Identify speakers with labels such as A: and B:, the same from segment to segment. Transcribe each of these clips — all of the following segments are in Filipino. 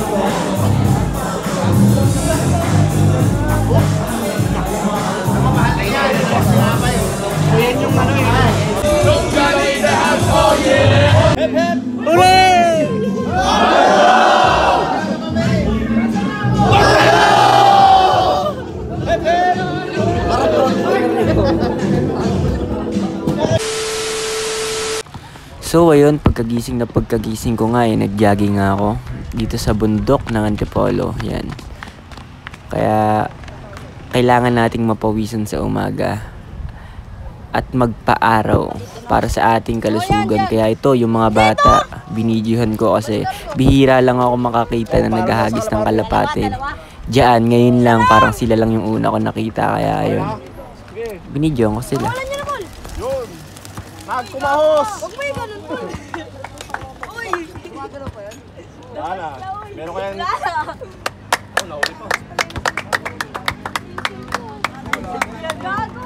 A: So ayun, pagkagising ko nga nag-jogging nga ako dito sa bundok ng Antipolo. Yan. Kaya kailangan nating mapawisan sa umaga at magpa-araw para sa ating kalusugan. Kaya ito, yung mga bata, binidyohan ko kasi bihira lang ako makakita na naghahagis ng kalapate. Diyan, ngayon lang, parang sila lang yung una ko nakita. Kaya ayun, binidyohan ko sila.
B: Kumahos!
C: Huwag mo yung ganun po. Uy!
B: Gumagano pa yan? Wala. Meron kayang... Oh, nauli pa.
C: Gago!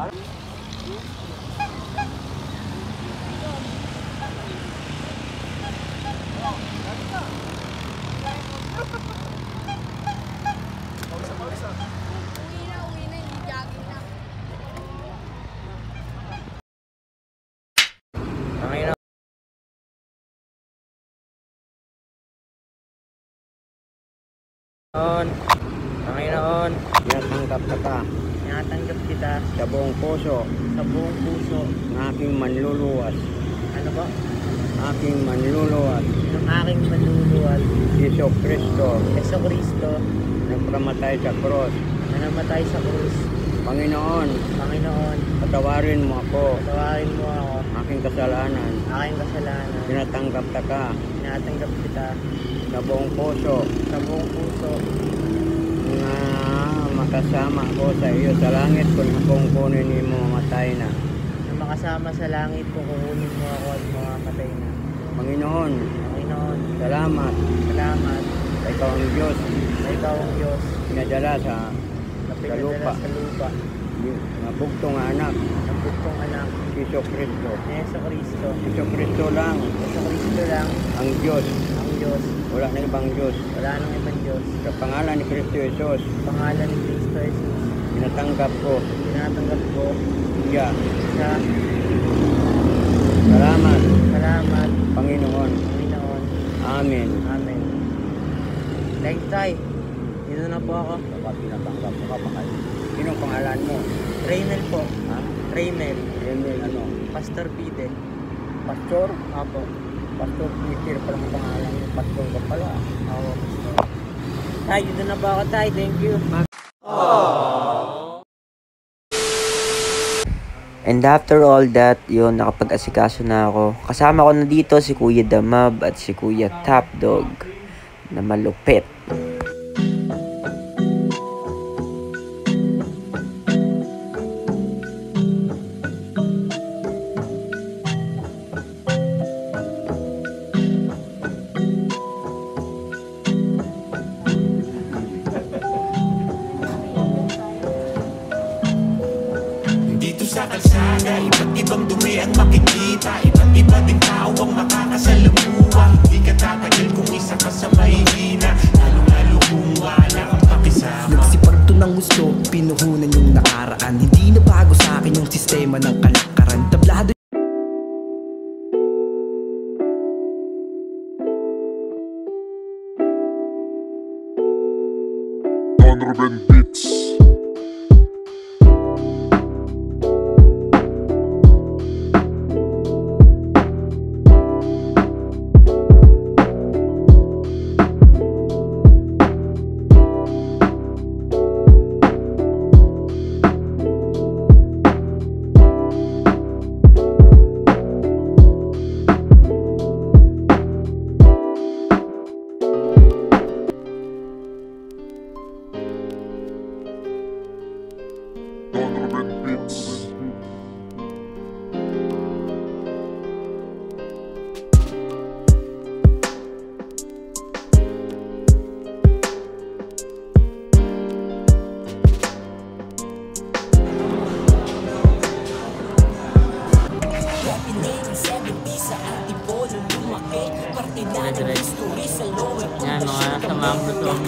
C: Uwi na, hindi jogging na.
A: Panginoon, tinatanggap kita sa buong puso ng aking manluluwas.
C: Ano ba?
A: Aking manluluwas.
C: Ng aking manluluwas.
A: Yeso Kristo,
C: Nagpamatay
A: sa krus.
C: na namatay sa krus.
A: Panginoon, patawarin mo ako. Aking kasalanan. Tinatanggap kita sa buong puso. Na makasama ko sa iyo sa langit kung kunin mo mamatay na.
C: Makasama sa langit kung kukunin mo ako at mamamatay na.
A: Panginoon, salamat. Sa ikaw ang Diyos. Pinadala sa lupa. Na bugtong anak. Yeso Kristo. Yeso Kristo lang. Ang Diyos. Wala nang ibang Diyos. Sa pangalan ni Kristo Jesus. Tinatanggap ko. Siya. Salamat. Panginoon. Amen.
C: Thank you, Tay. Dito na po ako.
A: Kapag tinatanggap mo kapakal. Sinong pangalan mo?
C: Raymel po.
A: Ha?
C: Raymel.
A: Ano?
C: Pastor Pide.
A: Pastor?
C: Apo.
A: Pastor Peter pala ang pangalan mo. Pastor ka pala.
C: Ako, Pastor. Tay, dito na po ako, Tay. Thank you.
A: And after all that, yun, nakapag-asikaso na ako. Kasama ko na dito si Kuya Damab at si Kuya Top Dog na malupit.
D: Sa kalsada, iba't ibang dumi ang makikita. Iba't iba din tao ang makakasalamuha. Hindi ka tatagal kung isa ka sa mahihina, lalo kung wala kang pakisama.
E: Nagsipagto ng gusto, pinuhunan yung nakaraan. Hindi na bago sa akin yung sistema ng kalakaran. Tablado
F: Donovan Beats. Donovan Beats.
A: Yan, mga
C: Mango Tommy.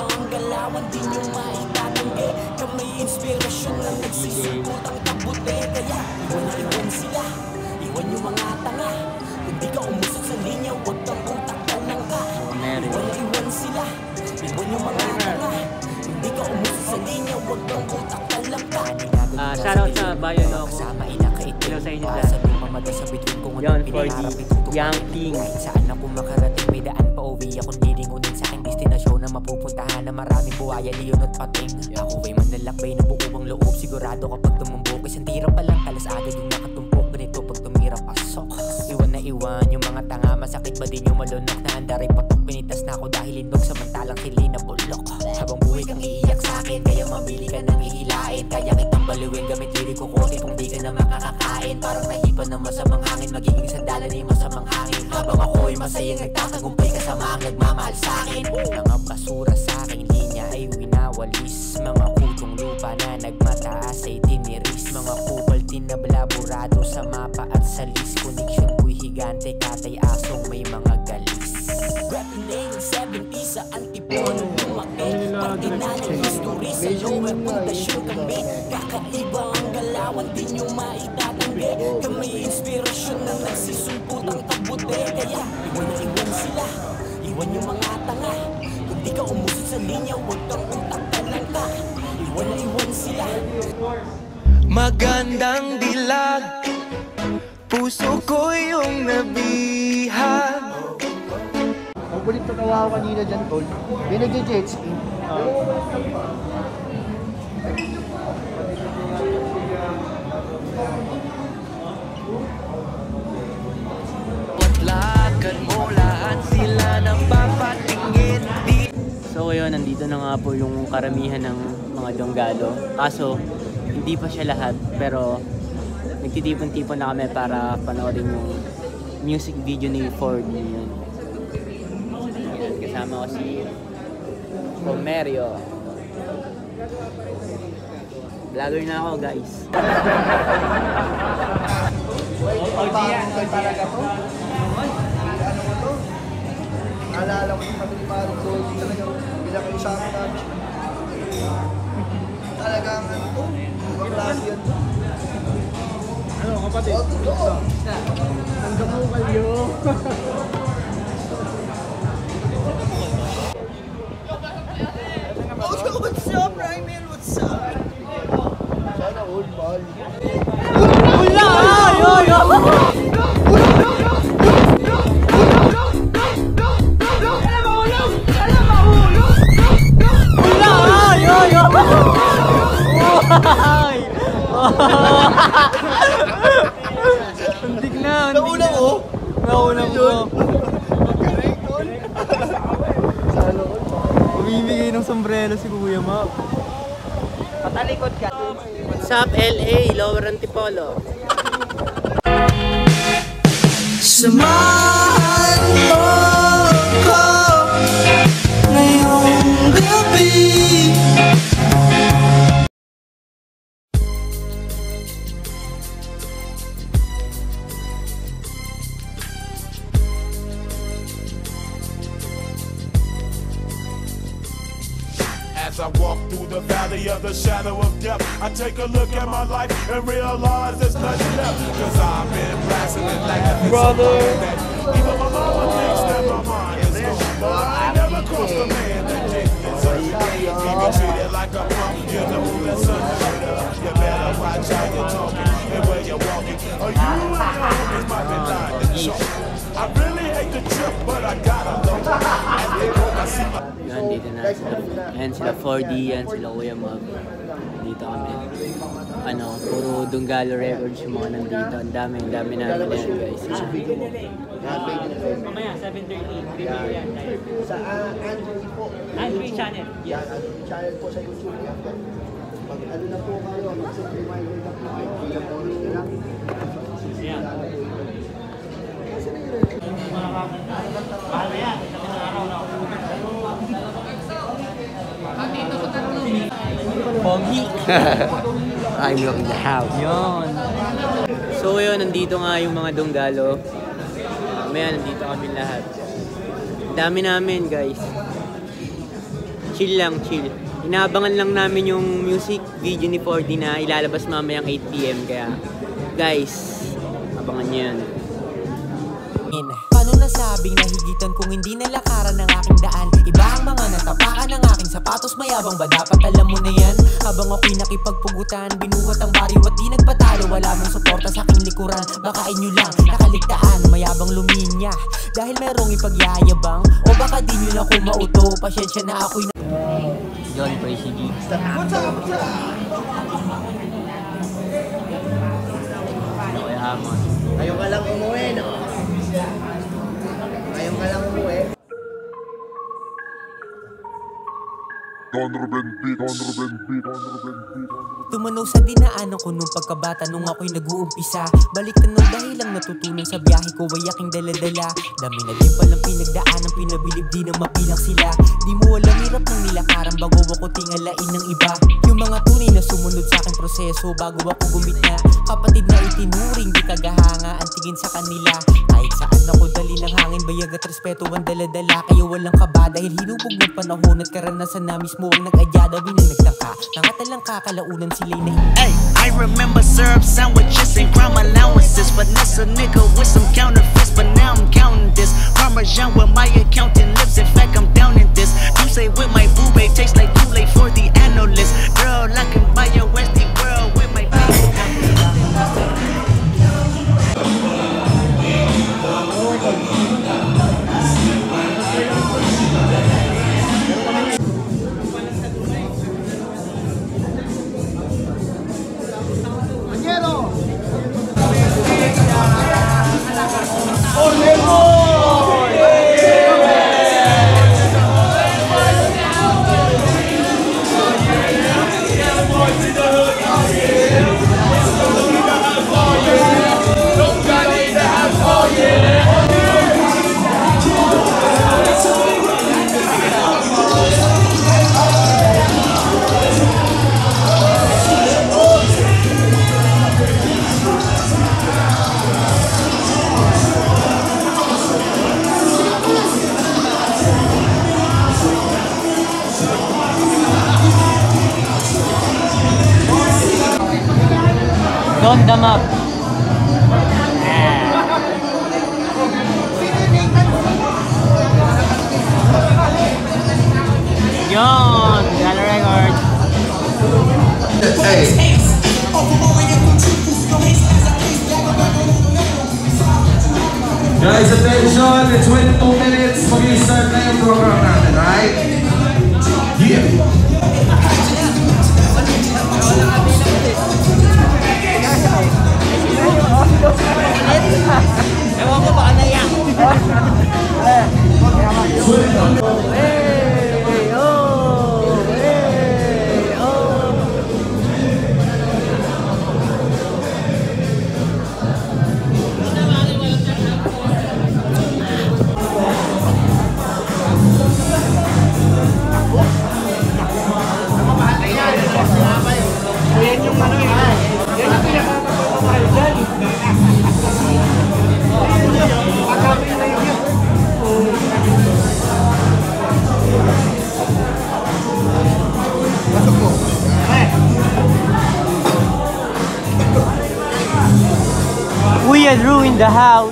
C: Shoutout sa Bayan ako. Hello sa inyo dyan. Yan for the Young King.
G: Saan ako makarating, may daan pa uwi akong lilingunin sa aking destinasyon na mapupuntahan na maraming buhaya, liyon at pating. Ako ay manlalakbay na buo ang loob, sigurado kapag tumumbok isang tira pa lang, talas agad yung nakatumpok. Ganito pag tumira pasok, iwan na iwan yung mga tanga, masakit ba din yung malunok na andaray patok. Pinitas na ako dahil lindog samantalang sili na bulok. Habang buhay kang iiyak sa akin, kaya mamili ka nang ihilain. Kaya kitang baluin gamit diri ko kote kung di ka na makakakain. Parang nahipan ng masamang hangin, magiging sandalan ni masamang hangin. Habang ako'y masayang nagtatagumpay kasama ang nagmamahal sa akin. Mga basura sa aking linya ay winawalis, mga kutong lupa na nagmataas ay tiniris. Mga kupal tinablaburado sa mapa at sa list. Connection ko'y higante, katay asong may mga galis. Rapping 70 sa Antipolo, lumaki parte na ng history sa lower pundasyon kami. Kakaiba ang galawan, di nyo maitatanggi. Kami inspirasyon na nagsisumput ang kabute. Kaya iwan na iwan sila, iwan yung mga tanga. Kung di ka umusot sa linya, huwag kang utak lang ka. Iwan na iwan sila.
E: Magandang dilag, puso ko yung nabihag.
B: Ang kulit na tawa ko kanina dyan, tol. May nag-jet ski.
E: Lakad mo lahat sila nang papatingin.
C: So yun, nandito na nga po yung karamihan ng mga Donggalo. Kaso, hindi pa siya lahat. Pero, nagtitipon-tipon na kami para panoorin yung music video ni Ford. Yun. Yan, kasama ko si Romerio. Vlogger na ako, guys.
B: Talaga to? Ano mo to? Naalala ko yung pamilya Marong Zoe talaga. Bilang kayo sa akin namin. Talagang ano to? Ibang klase yan to. Ano kapatid? O, totoo. Hanggang mo kayo. What's up, Rymel? What's up? Sana all, mahal.
C: Antik na, antik
B: Naulang ko?
C: Naulang ko.
B: Galing, tol. Sana all.
C: Bumibigay ng sombrero si Kuya Map.
B: Patalikod ka.
C: What's up, LA? Lower Antipolo.
E: Samahan mo ko ngayong gabi.
D: As I walk through the valley of the shadow of death, I take a look at my life and realize there's nothing left. Cause I've been blasting and laughing so long that even my mama thinks that my mind is gone. But I ain't never crossed a man that didn't deserve it. He be treated like a punk, you know that's unheard of. You better watch how you're talking and where you're walking, or you and your homies might be lying to chalk. I really hate the trip, but I gotta know. As they go, I see my
C: Yan, dito na sila. Yan sila 4D, yan sila Kuya Mab. Dito kami. Ano, puro Donggalo Records yung mga nandito. Ang dami namin yan, guys. Mamaya, 7:30.
B: Sa Android po.
C: Android channel.
B: Yan, Android channel po sa YouTube. Pag ano na po kayo, mag-set reminder na po kayo. Ilang oras na lang.
C: Yan. Pogi.
A: I'm in the house.
C: Yun. So yun, nandito nga yung mga Donggalo. Mamaya, nandito kami lahat. Dami namin, guys. Chill lang, chill. Inaabangan lang namin yung music video ni 4D na ilalabas mamayang 8 PM. Kaya, guys, abangan nyo yan.
G: Paano nasabing nahigitan kung hindi nalakaran ng aking daan? Iba ang mga natapakan ng aking sapatos, mayabang ba dapat alam mo na yan? Habang ako'y nakipagpugutan, binuhat ang bariw at di nagpatalo. Wala mong suporta sa aking likuran, baka inyo lang nakaligtaan, mayabang luminya dahil merong ipagyayabang. O baka di nyo lang kumauto, pasyensya na ako'y
C: John, Praise G. Okay, hamon.
B: Ngayon ka lang umuwi, no? Ngayon ka lang umuwi.
F: Don Ruben Beat, Don Ruben Beat, Don Ruben Beat.
G: Tumanaw sa dinaanan ko nung pagkabata nung ako'y nag-uumpisa. Balik tanong dahil lang natutunan sa biyahe ko ay aking daladala. Dami na din palang pinagdaanan, pinabilib di na mapilang sila. Di mo alam hirap ng nilakaran bago ako tingalain ng iba. Yung mga tunay na sumunod sa aking proseso bago ako gumit na. Kapatid na itinuring di kagahanga ang tingin sa kanila. Kahit saan ako dali ng hangin, bayag at respeto ang daladala. Kaya walang kaba dahil hinubog ng panahon at karanasan na mismo ang nag-adya. Dami nang nagtangka, nakatalang kakalaunan sila'y na.
H: Hey, I remember syrup sandwiches and crime allowances. Finesse a nigga with some counterfeits, but now I'm counting this Parmesan where my accountant lives. In fact, I'm down in this. You say with my boo babe tastes like too late for the analyst. Girl, I can buy your Westie world with my
C: Don't them up. Yon, Gala Records.
I: Guys, attention! It's 22 minutes. Mag-i-start na yung program natin, right? Yeah!
B: Ewan ko baka naiyak. Yan yung ano eh. Yan yung pinakapagpapahal dyan.
C: We are ruined the house.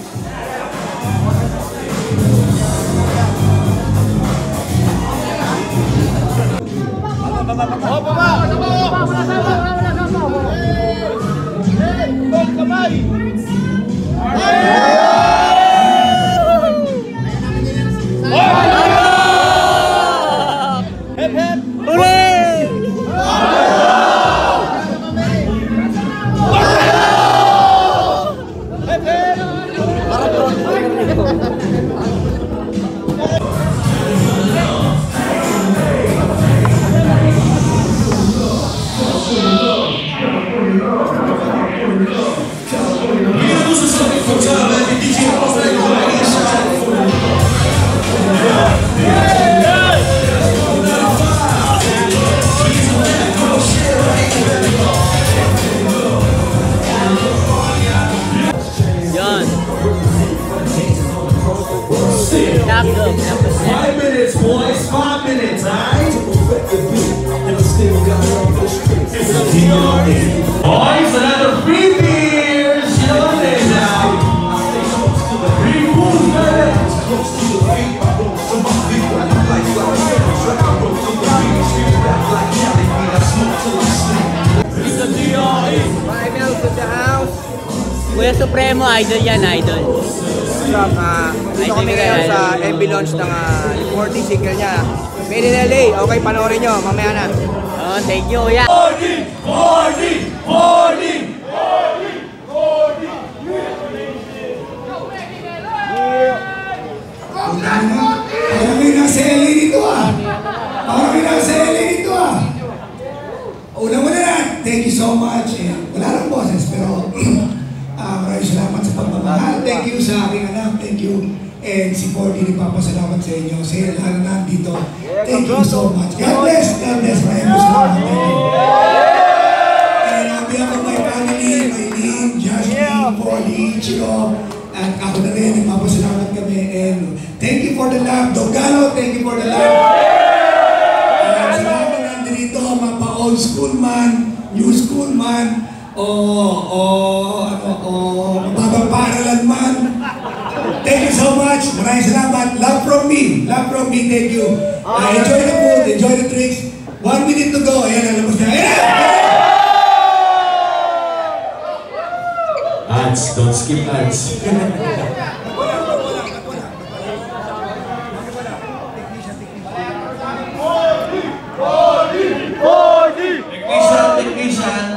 I: Five minutes, boys. 5 minutes, alright? Boys, another free beers! You know what it is now? Free food, man!
C: Kuya Supremo, idol yan, idol.
B: What's up? Dito kami ngayon sa MV launch ng 40 single niya. Made in LA. Okay, panoorin nyo. Mamaya na.
C: Oh, thank you, kuya.
I: 40!
J: Marami na sa LA dito ah. Marami na sa LA dito ah. Una-una na, thank you so much. Wala lang boses, pero maraming salamat sa pagmamahal. Thank you sa aking anak, thank you. And si 40, nagpapasalamat sa inyo. Sa lahat na nandito, thank you so much. God bless, maraming salamat. Thank you. And on behalf of my family, my name, Justin, 40, Ichiro, at ako na rin, nagpapasalamat kami. And thank you for the love. Dogano, thank you for the love. And sa lahat na nandito, mga old school man, new school man, mababang paaralan man. Thank you so much. Maraming salamat. Love from me. Love from me. Thank you. Enjoy the food. Enjoy the drinks. 1 minute to go. Ayan, alam mo na.
I: Ads, don't skip ads. Technician.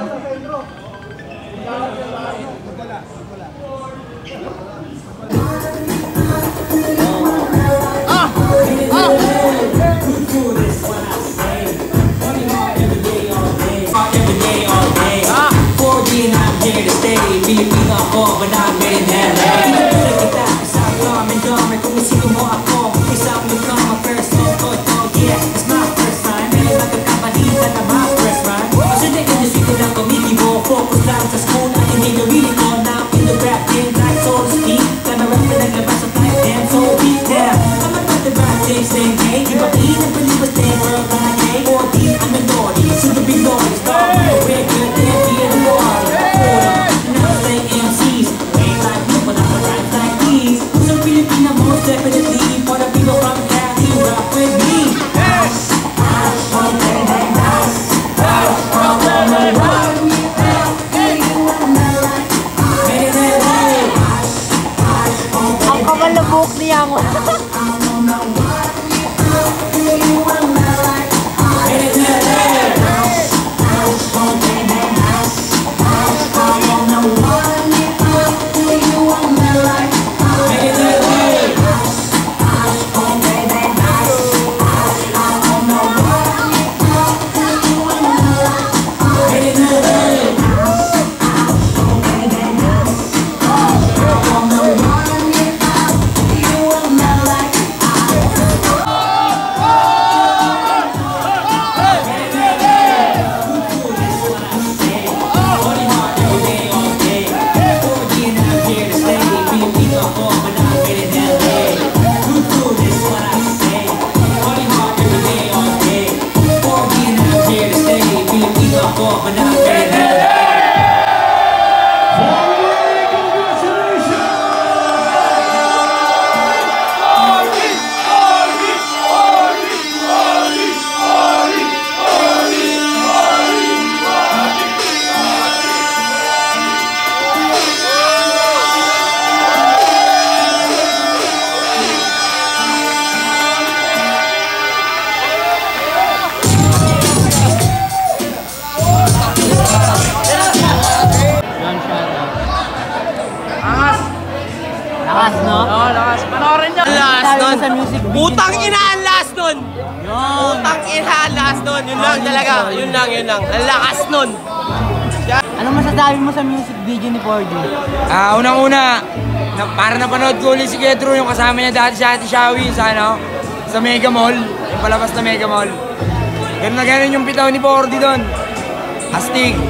C: Lakas, no? Oo, lakas. Panoorin nyo. Last nun. Putang ina ang last nun. Putang ina ang last nun. Yun lang talaga. Yun lang. Ang lakas nun. Anong masasabi mo sa music video ni 4D?
K: Unang-una, para napanood ko ulit si Ketro, yung kasama niya dati sa Ate Shawi, sa Mega Mall, yung palabas na Mega Mall. Ganun na ganun yung bitaw ni 4D doon. Astig.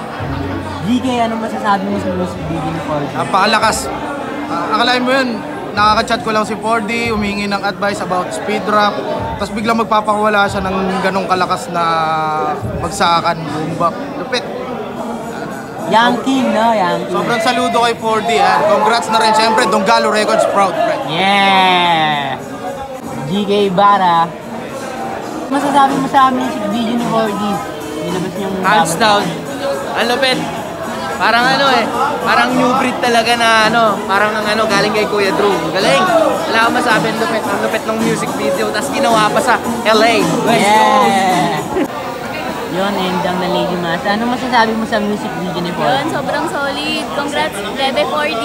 C: DK, anong masasabi mo sa music video ni 4D?
B: Napakalakas. Akalain mo yun, nakaka-chat ko lang si 4D, humingi ng advice about speed drop. Tapos biglang magpapakawala siya ng ganong kalakas na bagsakan, boom bap. Lupit.
C: Yankee, no? Yankee.
B: Sobrang saludo kay 4D. Congrats na rin. Siyempre, Donggalo Records proud, friend.
C: Yeah! GK Bara. Masasabi mo sa music video ni 4D? Nilabas niyang
L: hands down. Ang lupit. Parang parang new breed talaga na parang galing kay Kuya Drew. Galing. Wala akong masabi, ang lupit ng music video. Tapos ginawa pa sa LA. West Coast.
C: Yun, endang na Lady Masa. Ano masasabi mo sa music video ni 4D?
M: Yun, sobrang solid. Congrats, Bebe 4D.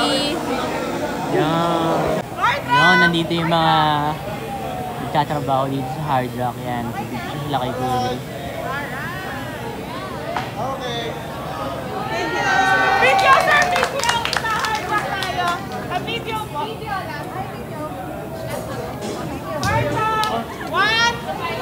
C: Yun, nandito yung mga nagtatrabaho dito sa Hard Rock. Yan, sila kay Kuya Drew.
N: Video, sir! Video! Sa Hard Rock tayo. Video po. Video lang. Hard Rock! One!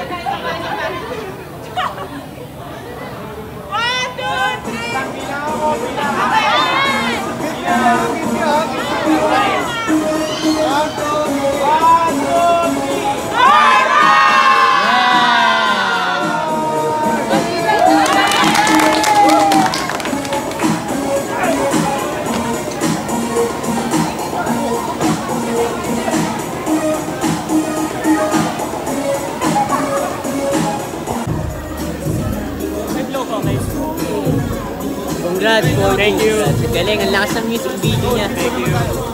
N: 2, 3.
C: Congrats, 4D. Thank you. Galing, ang lakas ng music video niya.
L: Thank you.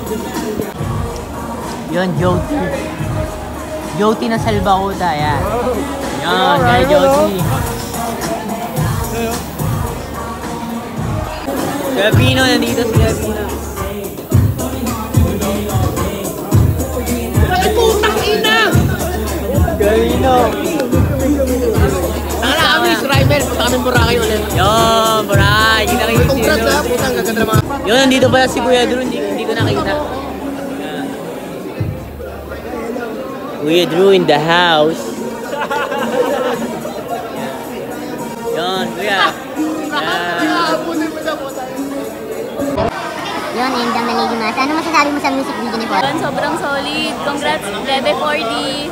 C: Yun, Joti. Joti na Salbakuta, yan. Yan, kaya Joti. Kuya Pino, nandito si Kuya Pino.
N: Bakit putang ina?
C: Kuya Pino.
N: Nakakaamis, Rival. Punta kami Boracay ulit.
C: Yun, Boracay. Kita kayo si
N: Congrats ha, putang gaganda naman.
C: Yun, nandito pala si Kuya Drew. Hindi ko nakita. Kuya Drew in the house. Yun, Kuya.
M: Yun, endang na Lady Masa. Ano masasabi mo sa music video ni 4D? Yun, sobrang solid. Congrats, Bebe 4D.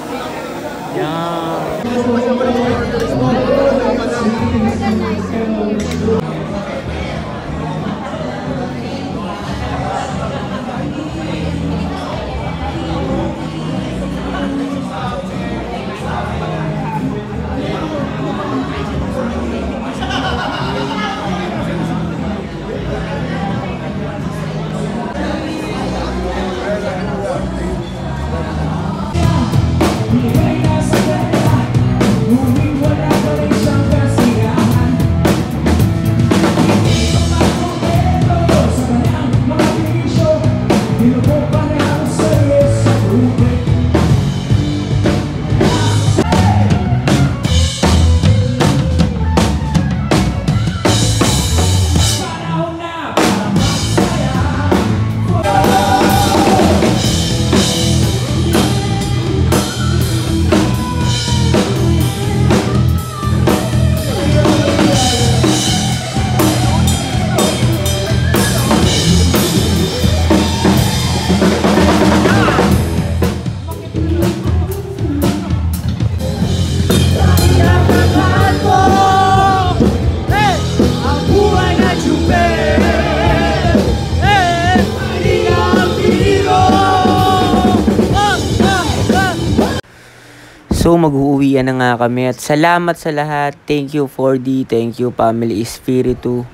A: So mag-uuwian na nga kami at salamat sa lahat. Thank you 4D, thank you Family Espiritu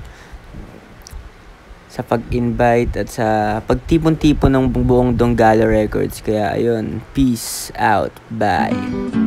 A: sa pag-invite at sa pagtipon-tipon ng buong Donggalo Records. Kaya ayun, peace out, bye.